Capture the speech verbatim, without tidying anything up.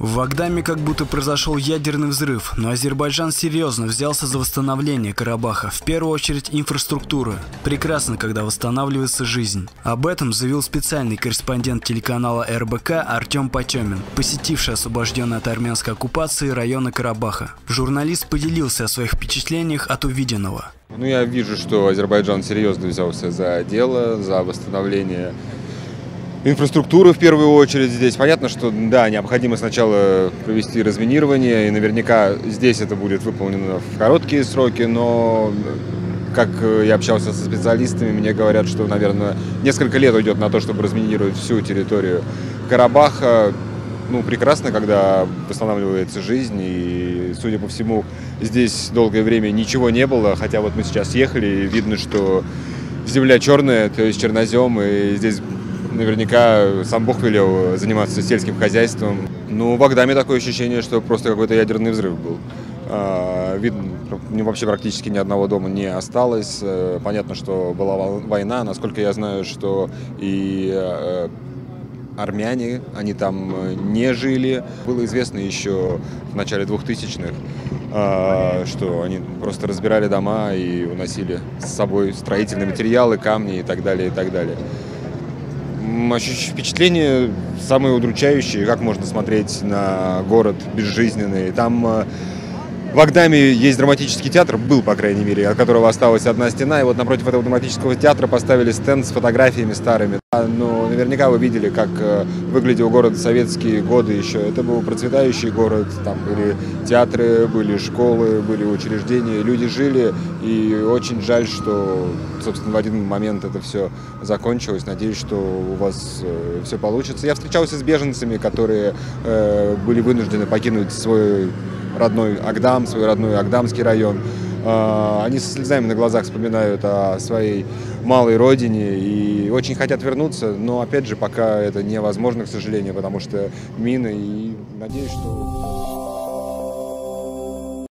В Агдаме как будто произошел ядерный взрыв, но Азербайджан серьезно взялся за восстановление Карабаха, в первую очередь инфраструктуры. Прекрасно, когда восстанавливается жизнь. Об этом заявил специальный корреспондент телеканала эр бэ ка Артем Потемин, посетивший освобожденные от армянской оккупации районы Карабаха. Журналист поделился о своих впечатлениях от увиденного. Ну, я вижу, что Азербайджан серьезно взялся за дело, за восстановление инфраструктуры в первую очередь здесь. Понятно, что да, необходимо сначала провести разминирование, и наверняка здесь это будет выполнено в короткие сроки, но как я общался со специалистами, мне говорят, что, наверное, несколько лет уйдет на то, чтобы разминировать всю территорию Карабаха. Ну, прекрасно, когда восстанавливается жизнь, и, судя по всему, здесь долгое время ничего не было, хотя вот мы сейчас ехали, и видно, что земля черная, то есть чернозем, и здесь наверняка сам Бог велел заниматься сельским хозяйством. Ну, в Агдаме такое ощущение, что просто какой-то ядерный взрыв был. Видно, вообще практически ни одного дома не осталось. Понятно, что была война. Насколько я знаю, что и армяне, они там не жили. Было известно еще в начале двухтысячных, что они просто разбирали дома и уносили с собой строительные материалы, камни и так далее, и так далее. Впечатления самые удручающие, как можно смотреть на город безжизненный. Там в Агдаме есть драматический театр, был, по крайней мере, от которого осталась одна стена, и вот напротив этого драматического театра поставили стенд с фотографиями старыми. Но наверняка вы видели, как выглядел город в советские годы еще. Это был процветающий город, там были театры, были школы, были учреждения, люди жили, и очень жаль, что, собственно, в один момент это все закончилось. Надеюсь, что у вас все получится. Я встречался с беженцами, которые были вынуждены покинуть свой родной Агдам, свой родной Агдамский район. Они со слезами на глазах вспоминают о своей малой родине и очень хотят вернуться, но опять же пока это невозможно, к сожалению, потому что мины, и надеюсь, что...